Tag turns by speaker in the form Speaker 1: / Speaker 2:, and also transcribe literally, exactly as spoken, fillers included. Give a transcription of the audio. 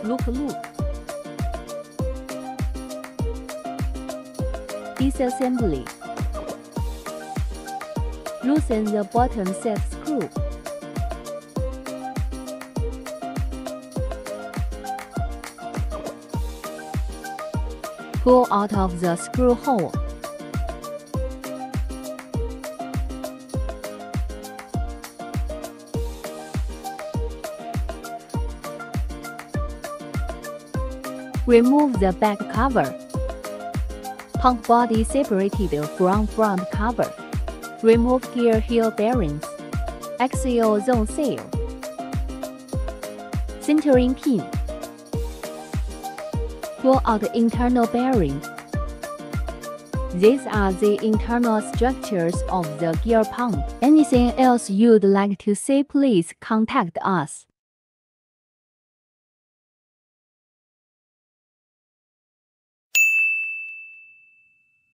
Speaker 1: Look, look. Disassembly. Loosen the bottom set screw. Pull out of the screw hole. Remove the back cover. Pump body separated from front cover. Remove gear heel bearings. Axial zone seal. Centering pin. Pull out the internal bearing. These are the internal structures of the gear pump. Anything else you'd like to see, please contact us.